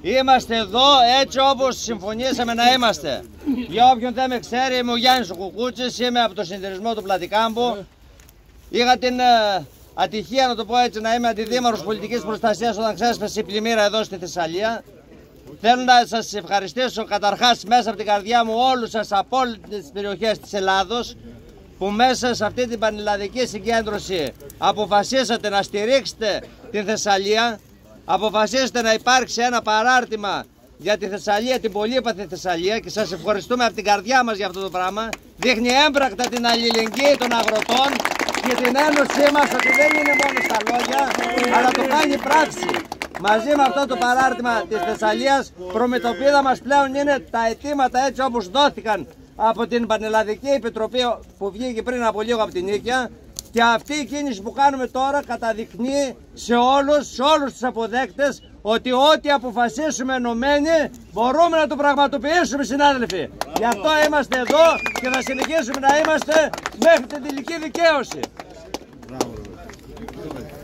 Είμαστε εδώ έτσι όπως συμφωνήσαμε να είμαστε. Για όποιον δεν με ξέρει, είμαι ο Γιάννης ο Κουκούτσης, είμαι από το συνεταιρισμό του Πλατικάμπου. Είχα την ατυχία, να το πω έτσι, να είμαι αντιδήμαρχος πολιτικής προστασίας όταν ξέσπασε η πλημμύρα εδώ στη Θεσσαλία. Θέλω να σας ευχαριστήσω καταρχάς μέσα από την καρδιά μου όλους σας από όλες τις περιοχές της Ελλάδος που μέσα σε αυτή την πανελλαδική συγκέντρωση αποφασίσατε να στηρίξετε την Θεσσαλία, αποφασίσετε να υπάρξει ένα παράρτημα για τη Θεσσαλία, την πολύπαθη Θεσσαλία, και σας ευχαριστούμε από την καρδιά μας για αυτό το πράγμα. Δείχνει έμπρακτα την αλληλεγγύη των αγροτών και την ένωσή μας, ότι δεν είναι μόνο στα λόγια, αλλά το κάνει πράξη. Μαζί με αυτό το παράρτημα της Θεσσαλίας, προμετωπίδα μας πλέον είναι τα αιτήματα έτσι όπως δόθηκαν από την Πανελλαδική Επιτροπή που βγήκε πριν από λίγο από την Νίκαια, και αυτή η κίνηση που κάνουμε τώρα καταδεικνύει σε όλους τους αποδέκτες ότι ό,τι αποφασίσουμε ενωμένοι μπορούμε να το πραγματοποιήσουμε, συνάδελφοι. Γι' αυτό είμαστε εδώ και θα συνεχίσουμε να είμαστε μέχρι την τελική δικαίωση.